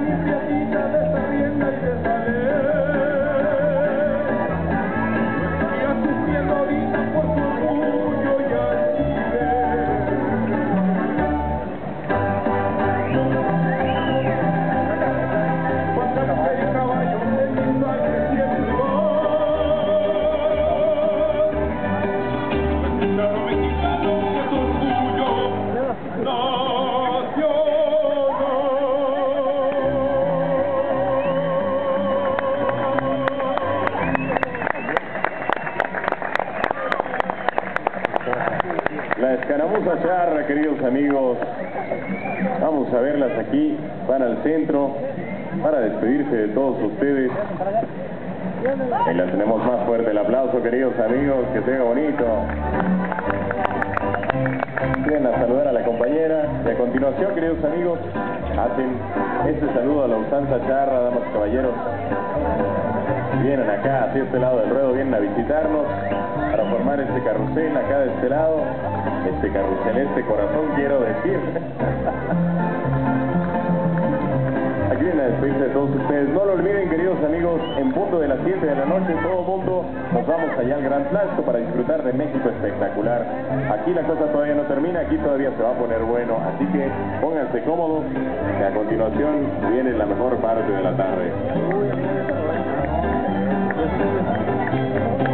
La escaramuza charra, queridos amigos. Vamos a verlas aquí, van al centro para despedirse de todos ustedes. Ahí la tenemos más fuerte el aplauso, queridos amigos, que sea bonito. Vienen a saludar a la compañera y a continuación, queridos amigos, hacen este saludo a la usanza charra, damas y caballeros. Vienen acá, hacia este lado del ruedo, vienen a visitarnos para formar este carrusel acá de este lado. Este carrusel, este corazón, quiero decir. Aquí vienen a despedirse de todos ustedes. No lo olviden, queridos amigos, en punto de las 7 de la noche, todo el mundo nos vamos allá al Gran Plasto para disfrutar de México espectacular. Aquí la cosa todavía no termina, aquí todavía se va a poner bueno, así que pónganse cómodos, que a continuación viene la mejor parte de la tarde.